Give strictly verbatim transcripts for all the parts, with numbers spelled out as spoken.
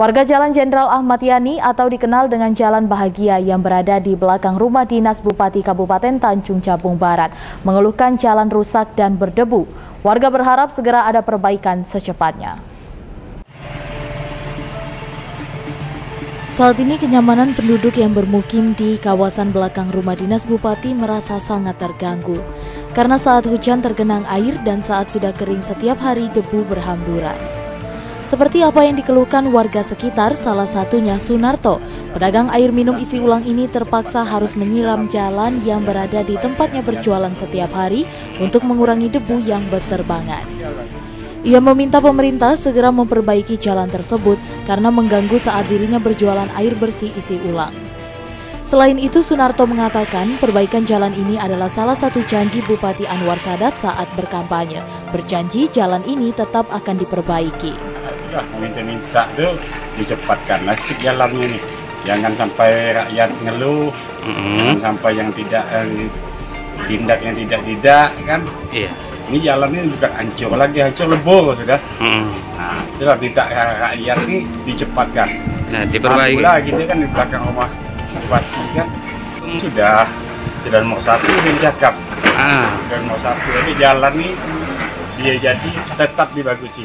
Warga Jalan Jenderal Ahmad Yani atau dikenal dengan Jalan Bahagia yang berada di belakang rumah dinas Bupati Kabupaten Tanjung Jabung Barat mengeluhkan jalan rusak dan berdebu. Warga berharap segera ada perbaikan secepatnya. Saat ini kenyamanan penduduk yang bermukim di kawasan belakang rumah dinas Bupati merasa sangat terganggu. Karena saat hujan tergenang air dan saat sudah kering setiap hari debu berhamburan. Seperti apa yang dikeluhkan warga sekitar, salah satunya Sunarto. Pedagang air minum isi ulang ini terpaksa harus menyiram jalan yang berada di tempatnya berjualan setiap hari untuk mengurangi debu yang berterbangan. Ia meminta pemerintah segera memperbaiki jalan tersebut karena mengganggu saat dirinya berjualan air bersih isi ulang. Selain itu, Sunarto mengatakan perbaikan jalan ini adalah salah satu janji Bupati Anwar Sadat saat berkampanye. Berjanji jalan ini tetap akan diperbaiki. Udah minta-minta tuh dicepatkan lah sedikit jalannya nih. Jangan sampai rakyat ngeluh, mm-hmm. jangan sampai yang tidak eh, tindak yang tidak-tidak kan. Iya. Ini jalannya juga hancur lagi, hancur lebur sudah. Mm-hmm. Nah, itulah tidak rakyat ini dicepatkan. Nah, diperbaiki. Nah, gitu kan di belakang rumah Bupati kan mm. sudah sudah nomor satu dincakap. Ah. Sudah nomor satu, tapi jalan ini dia jadi tetap dibagusi.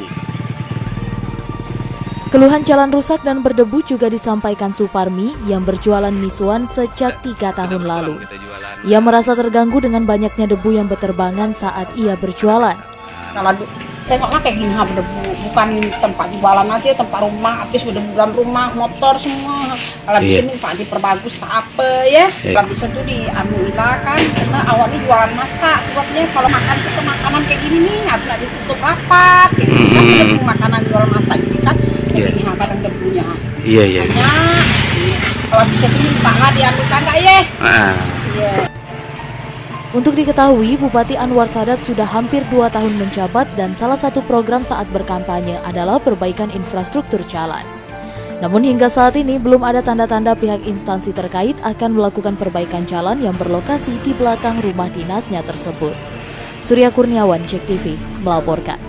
Keluhan jalan rusak dan berdebu juga disampaikan Suparmi yang berjualan misuan sejak tiga tahun lalu. Ia merasa terganggu dengan banyaknya debu yang berterbangan saat ia berjualan. Kalau tengoklah kayak gini berdebu, bukan tempat jualan aja, tempat rumah, habis berdebu dalam rumah, motor semua. Kalau bisa nih Pak diperbagus tak apa ya. Kalau bisa tuh dianuilah kan, karena awalnya jualan masak. Sebabnya kalau makan itu makanan kayak gini nih, harus ada ditutup rapat. Gitu. Kan makanan jual masak jadi kan. Jadi yeah. Kadang debunya. Iya iya. Kalau bisa sini Pak dianukan nggak ya? Ah. Iya. Untuk diketahui, Bupati Anwar Sadat sudah hampir dua tahun menjabat dan salah satu program saat berkampanye adalah perbaikan infrastruktur jalan. Namun hingga saat ini belum ada tanda-tanda pihak instansi terkait akan melakukan perbaikan jalan yang berlokasi di belakang rumah dinasnya tersebut. Surya Kurniawan, Jek T V, melaporkan.